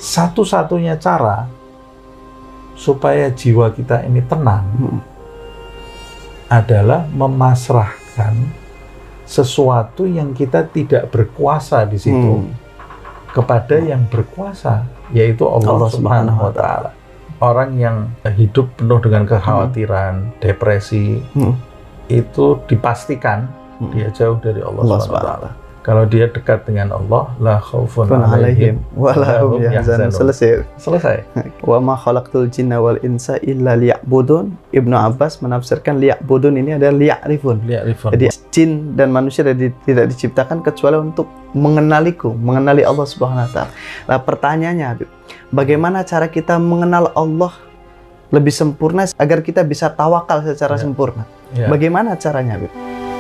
satu-satunya cara supaya jiwa kita ini tenang adalah memasrahkan sesuatu yang kita tidak berkuasa di situ kepada yang berkuasa, yaitu Allah Subhanahu wa Ta'ala. Orang yang hidup penuh dengan kekhawatiran, depresi, itu dipastikan dia jauh dari Allah Subhanahu wa Ta'ala. Kalau dia dekat dengan Allah, la khaufun alaihim wa la hum yahzanun. Selesai. Wa ma khalaqtul jinna wal insa illa liya'budun. Ibnu Abbas menafsirkan liya'budun ini adalah liya'rifun. Jadi jin dan manusia tidak diciptakan kecuali untuk mengenaliku, mengenali Allah Subhanahu wa Ta'ala. Nah, pertanyaannya, Habib, bagaimana cara kita mengenal Allah lebih sempurna agar kita bisa tawakal secara sempurna? Bagaimana caranya, Habib?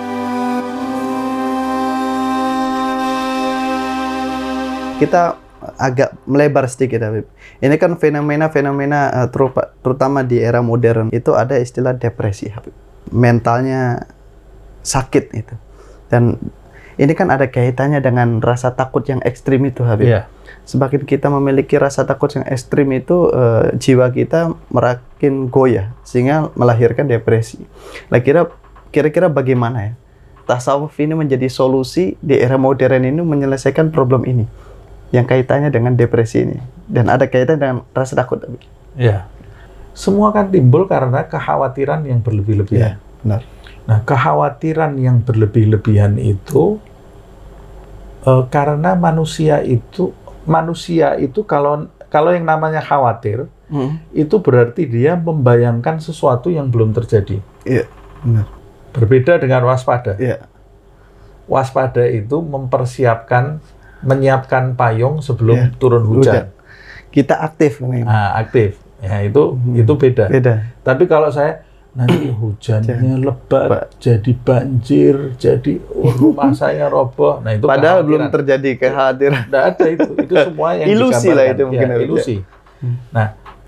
Kita agak melebar sedikit, Habib. Ini kan fenomena-fenomena terutama di era modern itu ada istilah depresi, Habib. Mentalnya sakit itu. Dan ini kan ada kaitannya dengan rasa takut yang ekstrim itu, Habib. Semakin kita memiliki rasa takut yang ekstrim itu, jiwa kita makin goyah sehingga melahirkan depresi. Nah, kira-kira bagaimana ya tasawuf ini menjadi solusi di era modern ini menyelesaikan problem ini yang kaitannya dengan depresi ini dan ada kaitan dengan rasa takut? Ya, semua kan timbul karena kekhawatiran yang berlebih-lebihan. Benar. Nah, kekhawatiran yang berlebih-lebihan itu karena manusia itu kalau yang namanya khawatir itu berarti dia membayangkan sesuatu yang belum terjadi. Iya, benar. Berbeda dengan waspada. Iya. Waspada itu menyiapkan payung sebelum turun hujan. Kita aktif. Nah, aktif. Ya, itu beda. Tapi kalau saya nanti hujannya lebat, jadi banjir, jadi rumah saya roboh. Nah, itu padahal belum terjadi kekhawatiran. Tidak ada itu. Itu semua yang ilusi lah itu mungkin. Ya, ilusi. Nah,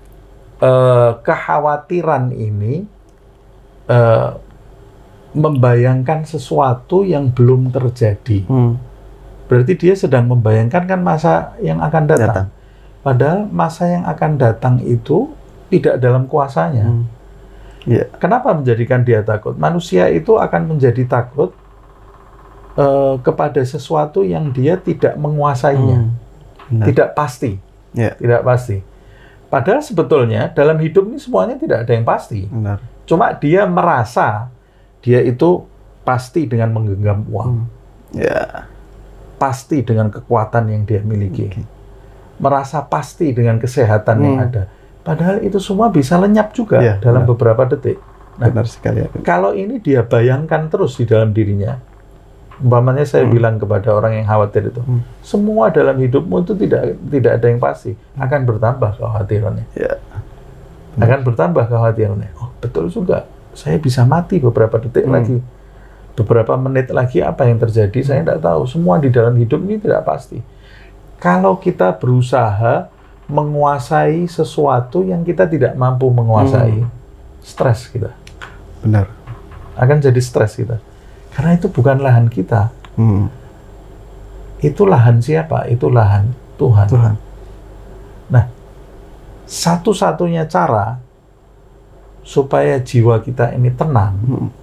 kekhawatiran ini membayangkan sesuatu yang belum terjadi. Berarti dia sedang membayangkan kan masa yang akan datang. Padahal masa yang akan datang itu tidak dalam kuasanya. Kenapa menjadikan dia takut? Manusia itu akan menjadi takut kepada sesuatu yang dia tidak menguasainya. Tidak pasti. Tidak pasti. Padahal sebetulnya dalam hidup ini semuanya tidak ada yang pasti. Cuma dia merasa dia itu pasti dengan menggenggam uang. Pasti dengan kekuatan yang dia miliki, merasa pasti dengan kesehatan yang ada. Padahal itu semua bisa lenyap juga dalam beberapa detik. Nah, benar sekali. Kalau ini dia bayangkan terus di dalam dirinya, umpamanya saya bilang kepada orang yang khawatir itu, semua dalam hidupmu itu tidak ada yang pasti, akan bertambah kekhawatirannya. Akan bertambah kekhawatirannya. Oh, betul juga. Saya bisa mati beberapa detik lagi. Beberapa menit lagi apa yang terjadi saya tidak tahu. Semua di dalam hidup ini tidak pasti. Kalau kita berusaha menguasai sesuatu yang kita tidak mampu menguasai, stres kita. Benar. Akan jadi stres kita. Karena itu bukan lahan kita. Itu lahan siapa? Itu lahan Tuhan. Nah, satu-satunya cara supaya jiwa kita ini tenang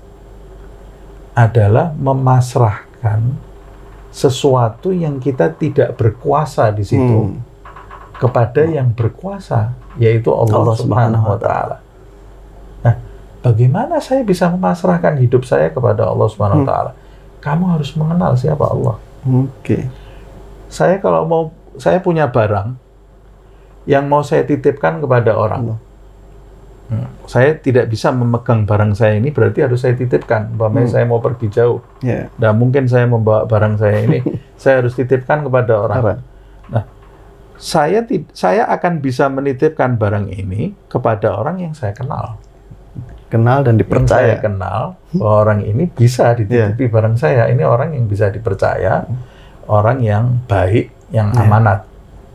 adalah memasrahkan sesuatu yang kita tidak berkuasa di situ kepada yang berkuasa, yaitu Allah Subhanahu wa Ta'ala. Nah, bagaimana saya bisa memasrahkan hidup saya kepada Allah Subhanahu wa Ta'ala? Kamu harus mengenal siapa Allah. Saya saya punya barang yang mau saya titipkan kepada orang. Saya tidak bisa memegang barang saya ini, berarti harus saya titipkan. Umpamanya saya mau pergi jauh, nah mungkin saya membawa barang saya ini, saya harus titipkan kepada orang. Nah, saya akan bisa menitipkan barang ini kepada orang yang saya kenal. Dan dipercaya. Yang saya kenal bahwa orang ini bisa dititipi barang saya. Ini orang yang bisa dipercaya, orang yang baik, yang amanat,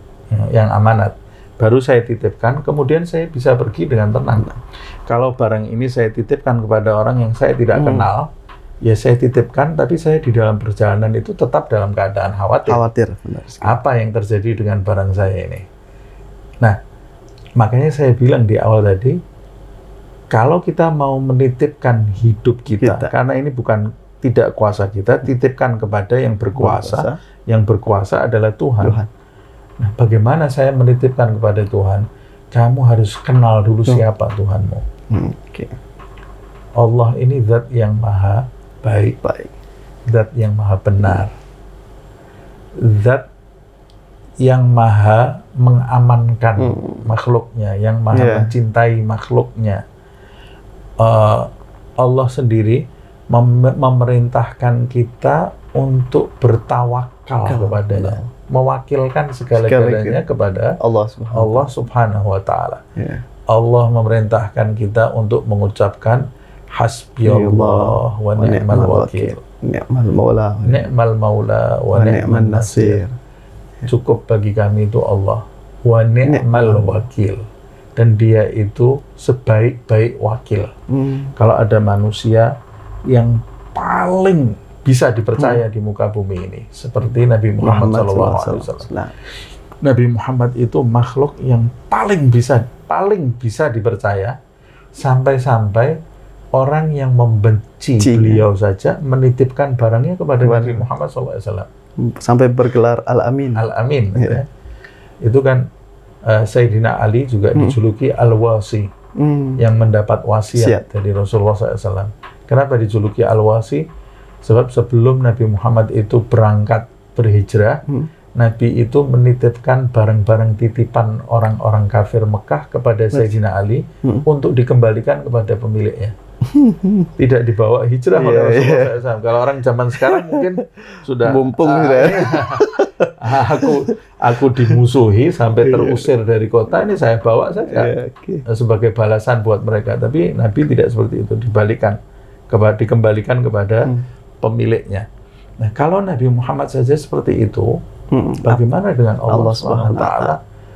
baru saya titipkan, kemudian saya bisa pergi dengan tenang. Kalau barang ini saya titipkan kepada orang yang saya tidak kenal, ya saya titipkan, tapi saya di dalam perjalanan itu tetap dalam keadaan khawatir. Benar sekali. Apa yang terjadi dengan barang saya ini? Nah, makanya saya bilang di awal tadi, kalau kita mau menitipkan hidup kita. Karena ini bukan tidak kuasa kita, titipkan kepada yang berkuasa. Yang berkuasa adalah Tuhan. Nah, bagaimana saya menitipkan kepada Tuhan? Kamu harus kenal dulu siapa Tuhanmu. Allah ini zat yang maha baik. Zat yang maha benar. Zat yang maha mengamankan makhluknya, yang maha mencintai makhluknya. Allah sendiri memerintahkan kita untuk bertawakal kepadanya, mewakilkan segala-galanya kepada Allah Subhanahu wa Ta'ala. Allah memerintahkan kita untuk mengucapkan hasbiyallah wa ni'mal wakil, ni'mal maula wa ni'man nasir. Cukup bagi kami itu Allah, wa ni'mal wakil, dan dia itu sebaik-baik wakil. Kalau ada manusia yang paling bisa dipercaya di muka bumi ini, seperti Nabi Muhammad SAW. Nabi Muhammad itu makhluk yang paling bisa dipercaya, sampai-sampai orang yang membenci beliau saja menitipkan barangnya kepada Nabi Muhammad SAW. Sampai bergelar Al-Amin. Al-Amin. Ya. Itu kan Sayyidina Ali juga dijuluki Al-Wasi, yang mendapat wasiat dari Rasulullah SAW. Kenapa dijuluki Al-Wasi? Sebab sebelum Nabi Muhammad itu berangkat berhijrah, Nabi itu menitipkan barang-barang titipan orang-orang kafir Mekah kepada Sayyidina Ali untuk dikembalikan kepada pemiliknya. Tidak dibawa hijrah oleh Rasulullah SAW. Kalau orang zaman sekarang mungkin sudah mumpung aku dimusuhi sampai terusir dari kota, ini saya bawa saja sebagai balasan buat mereka. Tapi Nabi tidak seperti itu, dikembalikan kepada pemiliknya. Nah, kalau Nabi Muhammad saja seperti itu, bagaimana dengan Allah Subhanahu wa Ta'ala?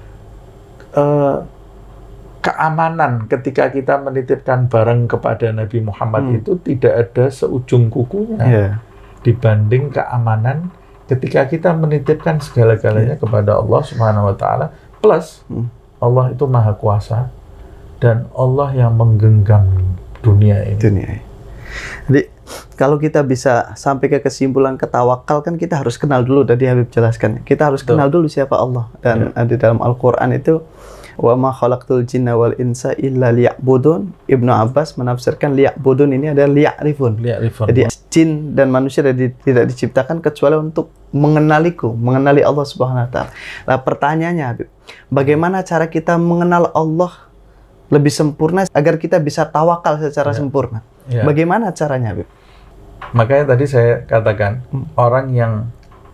Keamanan ketika kita menitipkan barang kepada Nabi Muhammad itu tidak ada seujung kukunya dibanding keamanan ketika kita menitipkan segala-galanya kepada Allah Subhanahu wa Ta'ala. Plus Allah itu maha kuasa dan Allah yang menggenggam dunia ini. Jadi kalau kita bisa sampai ke kesimpulan ketawakal, kan kita harus kenal dulu, tadi Habib jelaskan. Kita harus kenal dulu siapa Allah. Dan di dalam Al-Quran itu, wa ma khalaqtul jinna wal insa illa liya'budun. Ibnu Abbas menafsirkan liya'budun ini adalah liya'rifun. Jadi jin dan manusia tidak diciptakan kecuali untuk mengenaliku, mengenali Allah Subhanahu wa Ta'ala. Nah, pertanyaannya Habib, bagaimana cara kita mengenal Allah lebih sempurna agar kita bisa tawakal secara sempurna? Bagaimana caranya, Habib? Makanya tadi saya katakan, orang yang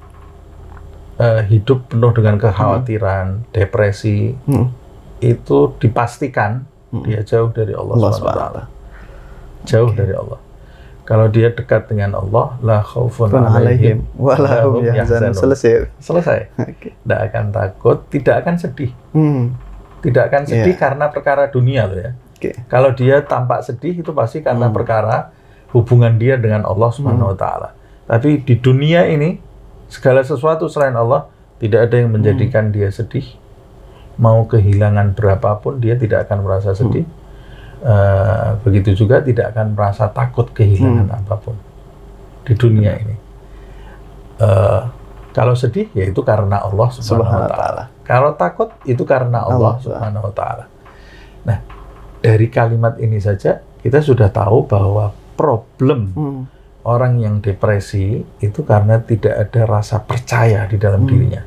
hidup penuh dengan kekhawatiran, depresi, itu dipastikan dia jauh dari Allah SWT. Jauh dari Allah. Kalau dia dekat dengan Allah, la khaufun alaihim wa la hum yahzanun. Selesai. Tidak akan takut, tidak akan sedih. Tidak akan sedih karena perkara dunia loh ya. Kalau dia tampak sedih itu pasti karena perkara hubungan dia dengan Allah Subhanahu wa Ta'ala. Tapi di dunia ini segala sesuatu selain Allah tidak ada yang menjadikan dia sedih. Mau kehilangan berapapun dia tidak akan merasa sedih. Begitu juga tidak akan merasa takut kehilangan apapun di dunia ini. Kalau sedih ya itu karena Allah Subhanahu wa Ta'ala. Kalau takut itu karena Allah Subhanahu wa Ta'ala. Nah, dari kalimat ini saja kita sudah tahu bahwa problem orang yang depresi itu karena tidak ada rasa percaya di dalam dirinya.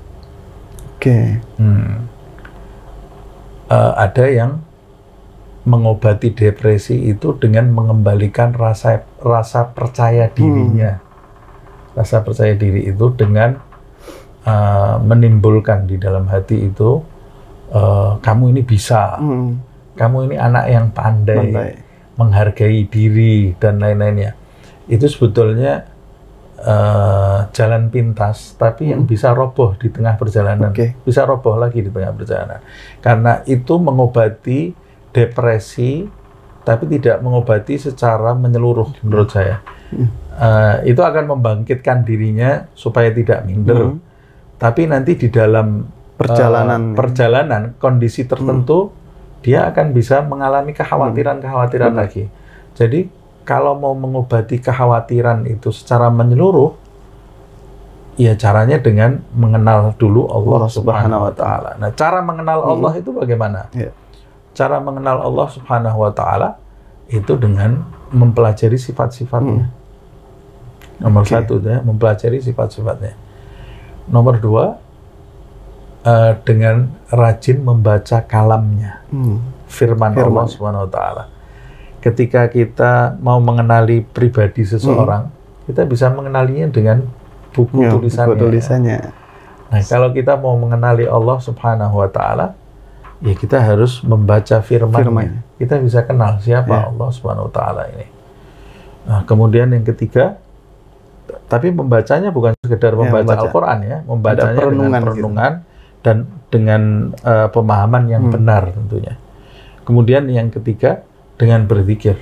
Ada yang mengobati depresi itu dengan mengembalikan rasa percaya dirinya. Rasa percaya diri itu dengan menimbulkan di dalam hati itu kamu ini bisa. Kamu ini anak yang pandai, menghargai diri, dan lain-lainnya. Itu sebetulnya jalan pintas, tapi yang bisa roboh di tengah perjalanan. Bisa roboh lagi di tengah perjalanan. Karena itu mengobati depresi, tapi tidak mengobati secara menyeluruh, menurut saya. Itu akan membangkitkan dirinya supaya tidak minder. Tapi nanti di dalam perjalanan kondisi tertentu, dia akan bisa mengalami kekhawatiran lagi. Jadi kalau mau mengobati kekhawatiran itu secara menyeluruh, ya caranya dengan mengenal dulu Allah Subhanahu wa Ta'ala. Nah, cara mengenal Allah itu bagaimana? Cara mengenal Allah Subhanahu wa Ta'ala itu dengan mempelajari sifat-sifatnya. Nomor satu, ya, mempelajari sifat-sifatnya. Nomor dua, dengan rajin membaca kalamnya, firman Allah Subhanahu wa Ta'ala. Ketika kita mau mengenali pribadi seseorang, kita bisa mengenalinya dengan buku tulisannya. Nah, kalau kita mau mengenali Allah Subhanahu wa Ta'ala, ya kita harus membaca firman-Nya. Kita bisa kenal siapa Allah Subhanahu wa Ta'ala ini. Nah, kemudian yang ketiga, tapi membacanya bukan sekedar membaca Al-Quran, ya, membacanya dengan perenungan dan dengan pemahaman yang benar tentunya. Kemudian yang ketiga, dengan berzikir.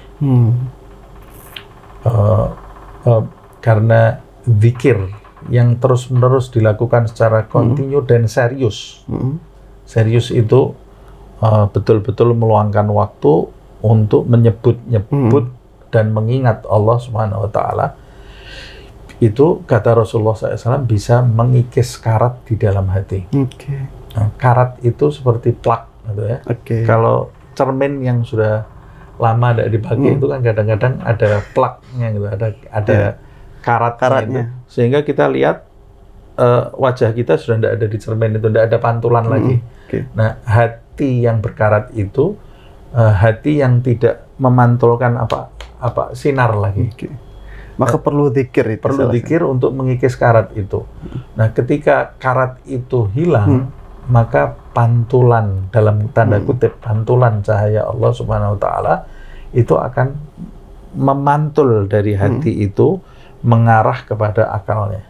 Karena zikir yang terus-menerus dilakukan secara kontinu dan serius. Serius itu betul-betul meluangkan waktu untuk menyebut-nyebut dan mengingat Allah Subhanahu wa Ta'ala. Itu kata Rasulullah SAW bisa mengikis karat di dalam hati. Nah, karat itu seperti plak, gitu ya. Kalau cermin yang sudah lama tidak dipakai itu kan kadang-kadang ada plaknya, gitu, ada karatnya. Gitu. Sehingga kita lihat wajah kita sudah tidak ada di cermin itu, tidak ada pantulan lagi. Nah, hati yang berkarat itu hati yang tidak memantulkan sinar lagi. Maka perlu zikir itu. Perlu zikir untuk mengikis karat itu. Nah, ketika karat itu hilang, maka pantulan, dalam tanda kutip, pantulan cahaya Allah Subhanahu wa Ta'ala itu akan memantul dari hati itu mengarah kepada akalnya.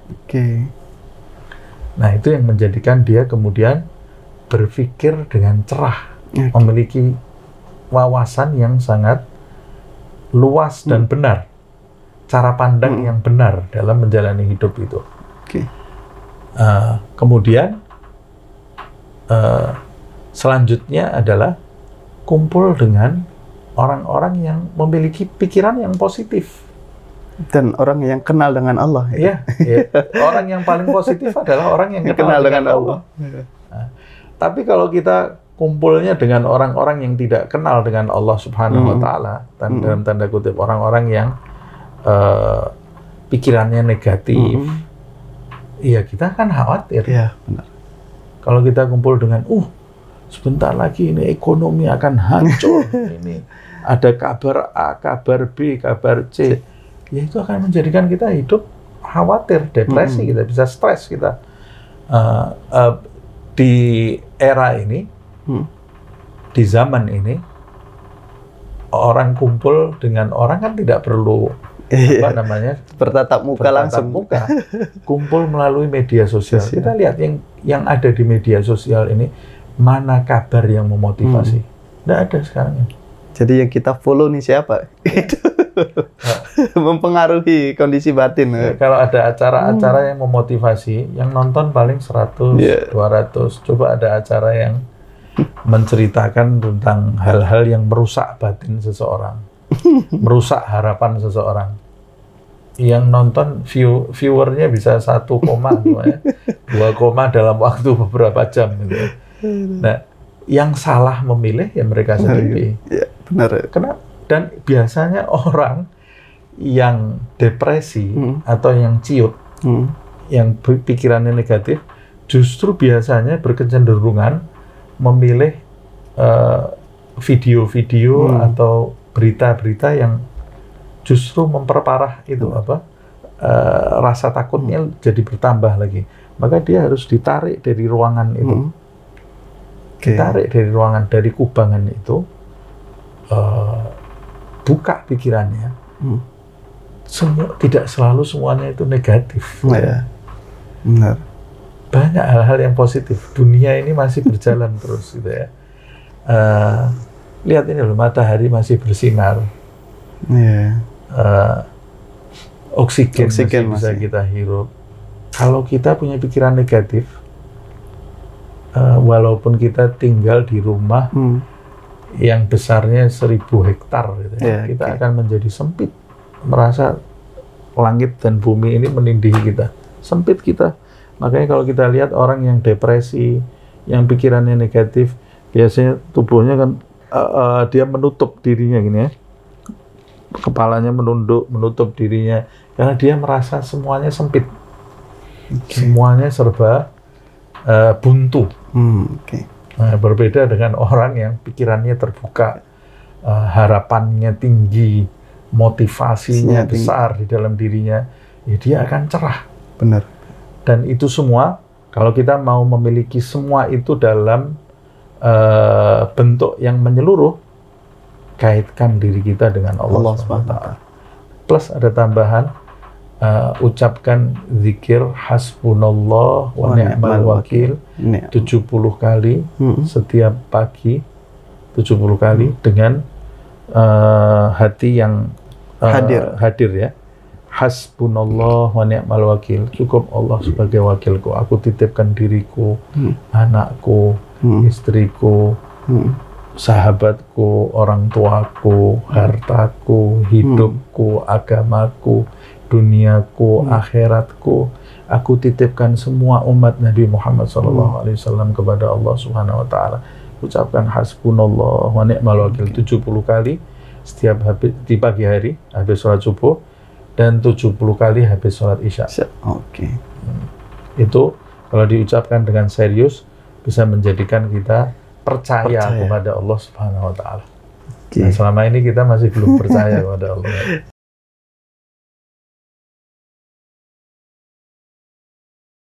Nah, itu yang menjadikan dia kemudian berpikir dengan cerah, memiliki wawasan yang sangat luas dan benar. Cara pandang yang benar dalam menjalani hidup itu. Kemudian selanjutnya adalah kumpul dengan orang-orang yang memiliki pikiran yang positif dan orang yang kenal dengan Allah. Orang yang paling positif adalah orang yang kenal dengan Allah. Nah, tapi kalau kita kumpulnya dengan orang-orang yang tidak kenal dengan Allah Subhanahu wa Ta'ala, dalam tanda kutip orang-orang yang pikirannya negatif, iya kita kan khawatir. Benar. Kalau kita kumpul dengan, sebentar lagi ini ekonomi akan hancur, ini ada kabar A, kabar B, kabar C, ya itu akan menjadikan kita hidup khawatir, depresi, kita bisa stres kita. Di era ini, di zaman ini, orang kumpul dengan orang kan tidak perlu bertatap muka langsung. Kumpul melalui media sosial. Kita lihat yang ada di media sosial ini, mana kabar yang memotivasi? Tidak ada sekarang. Jadi yang kita follow nih siapa? Itu mempengaruhi kondisi batin. Kalau ada acara-acara yang memotivasi, yang nonton paling 100, 200. Coba ada acara yang menceritakan tentang hal-hal yang merusak batin seseorang, merusak harapan seseorang. Yang nonton viewernya bisa 1, 2 dalam waktu beberapa jam gitu. Nah, yang salah memilih ya mereka sendiri. Benar. Kenapa? Dan biasanya orang yang depresi atau yang ciut, yang pikirannya negatif, justru biasanya berkecenderungan memilih video-video atau berita-berita yang justru memperparah itu rasa takutnya jadi bertambah lagi. Maka dia harus ditarik dari ruangan itu, ditarik dari ruangan, dari kubangan itu, buka pikirannya. Tidak selalu semuanya itu negatif. Benar. Banyak hal-hal yang positif. Dunia ini masih berjalan terus, gitu ya. Lihat ini loh, matahari masih bersinar. Oksigen masih bisa kita hirup. Kalau kita punya pikiran negatif, walaupun kita tinggal di rumah yang besarnya 1000 hektar gitu ya, kita akan menjadi sempit, merasa langit dan bumi ini menindih kita, sempit kita. Makanya kalau kita lihat orang yang depresi, yang pikirannya negatif, biasanya tubuhnya kan dia menutup dirinya gini ya, kepalanya menunduk, menutup dirinya, karena dia merasa semuanya sempit, semuanya serba buntu. Nah, berbeda dengan orang yang pikirannya terbuka, harapannya tinggi, motivasinya besar di dalam dirinya, ya dia akan cerah. Benar. Dan itu semua, kalau kita mau memiliki semua itu dalam bentuk yang menyeluruh, kaitkan diri kita dengan Allah SWT. Plus ada tambahan, ucapkan zikir hasbunallah wa ni'mal wakil 70 kali setiap pagi, 70 kali dengan hati yang hadir ya. Hasbunallah wa ni'mal wakil, cukup Allah sebagai wakilku, aku titipkan diriku, anakku, istriku, sahabatku, orang tuaku, hartaku, hidupku, agamaku, duniaku, akhiratku, aku titipkan semua umat Nabi Muhammad SAW kepada Allah Subhanahu Wa Taala. Ucapkan hasbunallah wa ni'mal wakil 70 kali setiap habis di pagi hari habis sholat subuh, dan 70 kali habis sholat isya. Itu kalau diucapkan dengan serius bisa menjadikan kita percaya kepada Allah Subhanahu Wa Taala. Nah, selama ini kita masih belum percaya kepada Allah.